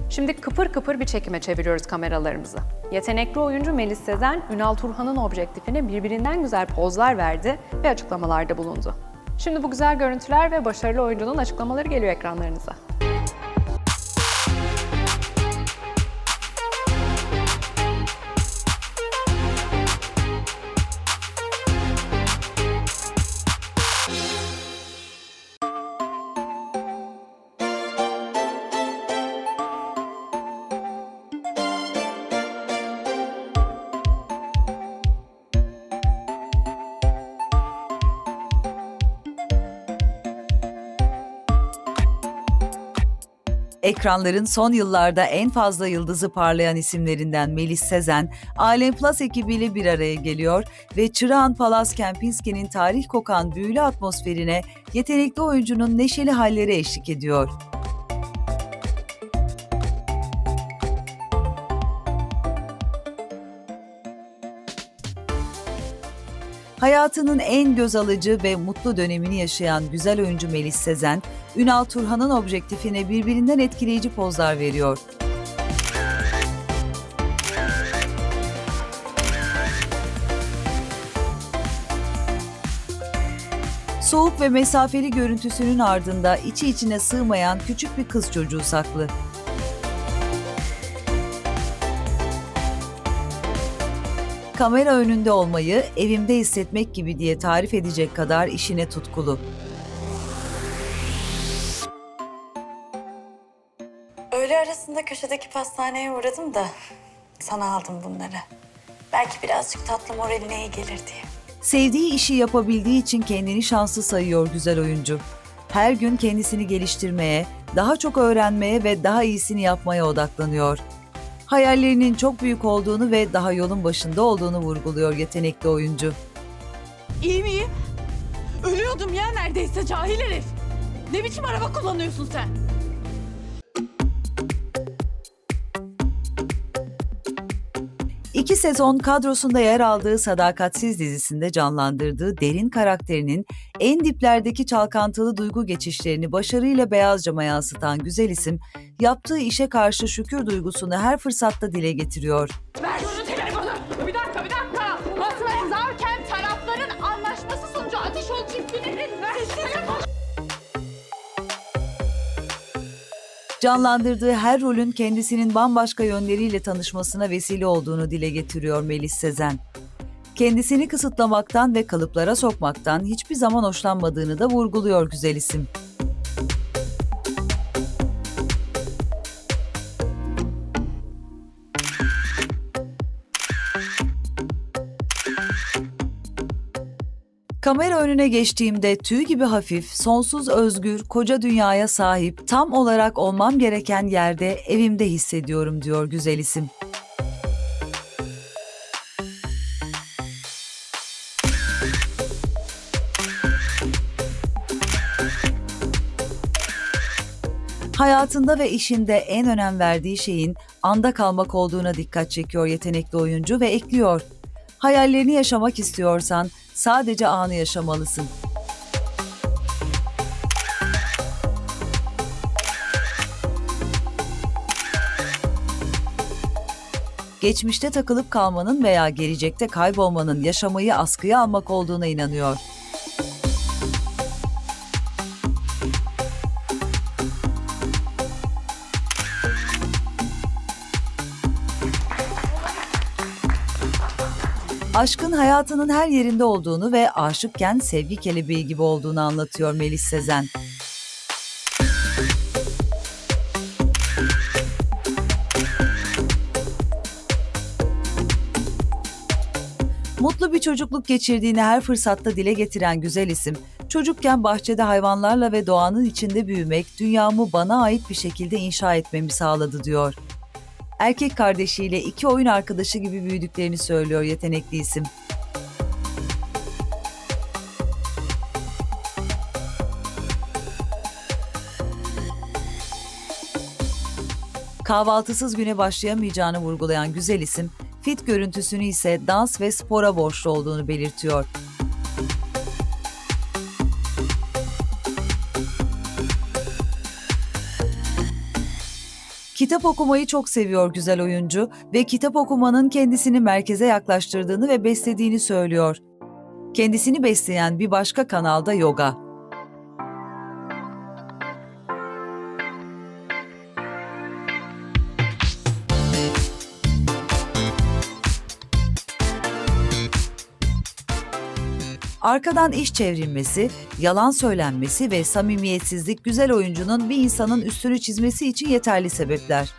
Şimdi kıpır kıpır bir çekime çeviriyoruz kameralarımızı. Yetenekli oyuncu Melis Sezen, Ünal Turhan'ın objektifine birbirinden güzel pozlar verdi ve açıklamalarda bulundu. Şimdi bu güzel görüntüler ve başarılı oyuncunun açıklamaları geliyor ekranlarınıza. Ekranların son yıllarda en fazla yıldızı parlayan isimlerinden Melis Sezen, Alem Plus ekibiyle bir araya geliyor ve Çırağan Palas Kempinski'nin tarih kokan büyülü atmosferine yetenekli oyuncunun neşeli halleri eşlik ediyor. Hayatının en göz alıcı ve mutlu dönemini yaşayan güzel oyuncu Melis Sezen, Ünal Turhan'ın objektifine birbirinden etkileyici pozlar veriyor. Soğuk ve mesafeli görüntüsünün ardında içi içine sığmayan küçük bir kız çocuğu saklı. Kamera önünde olmayı evimde hissetmek gibi diye tarif edecek kadar işine tutkulu. Öğle arasında köşedeki pastaneye uğradım da sana aldım bunları. Belki birazcık tatlı moraline iyi gelir diye. Sevdiği işi yapabildiği için kendini şanslı sayıyor güzel oyuncu. Her gün kendisini geliştirmeye, daha çok öğrenmeye ve daha iyisini yapmaya odaklanıyor. Hayallerinin çok büyük olduğunu ve daha yolun başında olduğunu vurguluyor yetenekli oyuncu. İyi miyim? Ölüyordum ya neredeyse cahil herif. Ne biçim araba kullanıyorsun sen? İki sezon kadrosunda yer aldığı Sadakatsiz dizisinde canlandırdığı derin karakterinin en diplerdeki çalkantılı duygu geçişlerini başarıyla beyaz cama yansıtan güzel isim, yaptığı işe karşı şükür duygusunu her fırsatta dile getiriyor. Ver şu telefonu. Bir dakika. Basın zarken tarafların anlaşması sonucu Ateşoğlu çiftliğinin telefonu. Canlandırdığı her rolün kendisinin bambaşka yönleriyle tanışmasına vesile olduğunu dile getiriyor Melis Sezen. Kendisini kısıtlamaktan ve kalıplara sokmaktan hiçbir zaman hoşlanmadığını da vurguluyor güzel isim. Kamera önüne geçtiğimde tüy gibi hafif, sonsuz özgür, koca dünyaya sahip, tam olarak olmam gereken yerde, evimde hissediyorum diyor güzel isim. Hayatında ve işinde en önem verdiği şeyin anda kalmak olduğuna dikkat çekiyor yetenekli oyuncu ve ekliyor. Hayallerini yaşamak istiyorsan sadece anı yaşamalısın. Geçmişte takılıp kalmanın veya gelecekte kaybolmanın yaşamayı askıya almak olduğuna inanıyor. Aşkın hayatının her yerinde olduğunu ve aşıkken sevgi kelebeği gibi olduğunu anlatıyor Melis Sezen. Mutlu bir çocukluk geçirdiğini her fırsatta dile getiren güzel isim, çocukken bahçede hayvanlarla ve doğanın içinde büyümek, dünyamı bana ait bir şekilde inşa etmemi sağladı diyor. Erkek kardeşiyle iki oyun arkadaşı gibi büyüdüklerini söylüyor yetenekli isim. Kahvaltısız güne başlayamayacağını vurgulayan güzel isim, fit görüntüsünü ise dans ve spora borçlu olduğunu belirtiyor. Kitap okumayı çok seviyor güzel oyuncu ve kitap okumanın kendisini merkeze yaklaştırdığını ve beslediğini söylüyor. Kendisini besleyen bir başka kanalda yoga. Arkadan iş çevrilmesi, yalan söylenmesi ve samimiyetsizlik güzel oyuncunun bir insanın üstünü çizmesi için yeterli sebepler.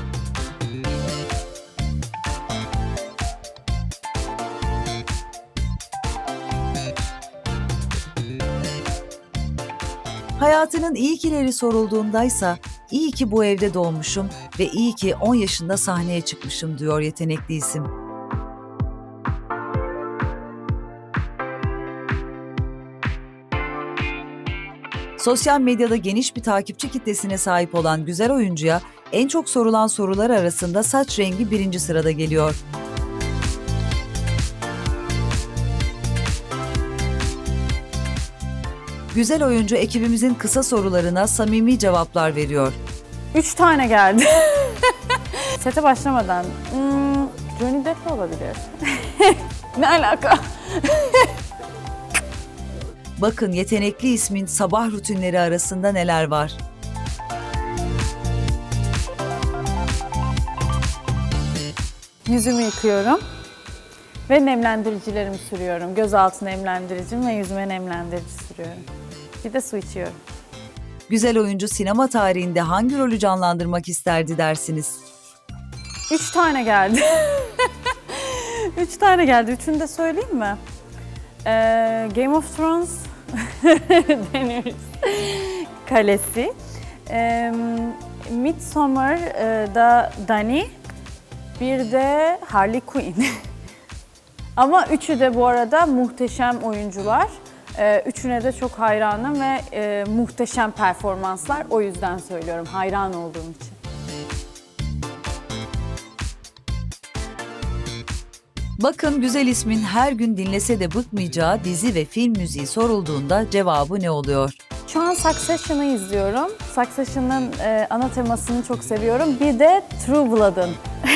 Hayatının iyi kileri sorulduğundaysa, iyi ki bu evde doğmuşum ve iyi ki 10 yaşında sahneye çıkmışım diyor yetenekli isim. Sosyal medyada geniş bir takipçi kitlesine sahip olan güzel oyuncuya en çok sorulan sorular arasında saç rengi 1. sırada geliyor. Güzel oyuncu ekibimizin kısa sorularına samimi cevaplar veriyor. 3 tane geldi. Sete başlamadan Johnny Depp olabilir. Ne alaka? Bakın yetenekli ismin sabah rutinleri arasında neler var. Yüzümü yıkıyorum ve nemlendiricilerimi sürüyorum. Gözaltı nemlendiricim ve yüzüme nemlendirici sürüyorum. Bir de su içiyorum. Güzel oyuncu sinema tarihinde hangi rolü canlandırmak isterdi dersiniz? 3 tane geldi. 3 tane geldi. Üçünü de söyleyeyim mi? Game of Thrones, Daenerys Kalesi, Midsommar'da Dany, bir de Harley Quinn. Ama üçü de bu arada muhteşem oyuncular. Üçüne de çok hayranım ve muhteşem performanslar. O yüzden söylüyorum, hayran olduğum için. Bakın güzel ismin her gün dinlese de bıkmayacağı dizi ve film müziği sorulduğunda cevabı ne oluyor? Şu an Succession'ı izliyorum. Succession'ın ana temasını çok seviyorum. Bir de True Blood'ın.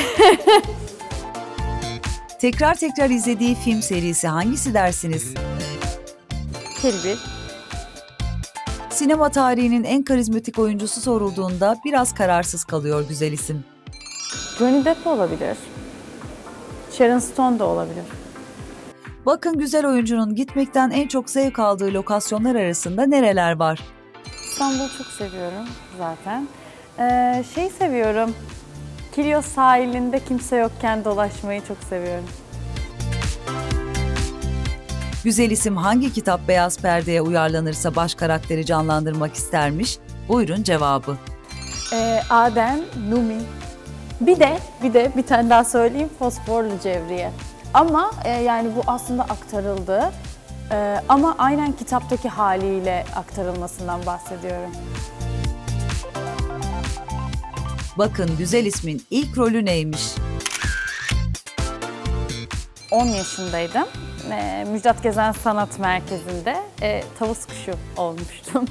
Tekrar tekrar izlediği film serisi hangisi dersiniz? Kill Bill. Sinema tarihinin en karizmatik oyuncusu sorulduğunda biraz kararsız kalıyor güzel isim. Johnny Depp olabilir. Sharon Stone da olabilir. Bakın güzel oyuncunun gitmekten en çok zevk aldığı lokasyonlar arasında nereler var? İstanbul'u çok seviyorum zaten. Seviyorum. Kilyos sahilinde kimse yokken dolaşmayı çok seviyorum. Güzel isim hangi kitap beyaz perdeye uyarlanırsa baş karakteri canlandırmak istermiş? Buyurun cevabı. Adem, Numi. Bir de bir tane daha söyleyeyim, Fosforlu Cevriye. Ama yani bu aslında aktarıldı. Ama aynen kitaptaki haliyle aktarılmasından bahsediyorum. Bakın güzel ismin ilk rolü neymiş? 10 yaşındaydım. Müjdat Gezen Sanat Merkezi'nde tavus kuşu olmuştum.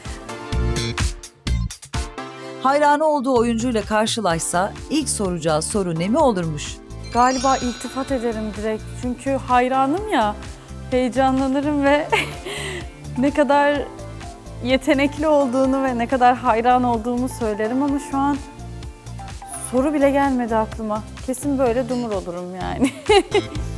Hayranı olduğu oyuncuyla karşılaşsa ilk soracağı soru ne mi olurmuş? Galiba iltifat ederim direkt. Çünkü hayranım ya, heyecanlanırım ve ne kadar yetenekli olduğunu ve ne kadar hayran olduğumu söylerim ama şu an soru bile gelmedi aklıma. Kesin böyle dumur olurum yani.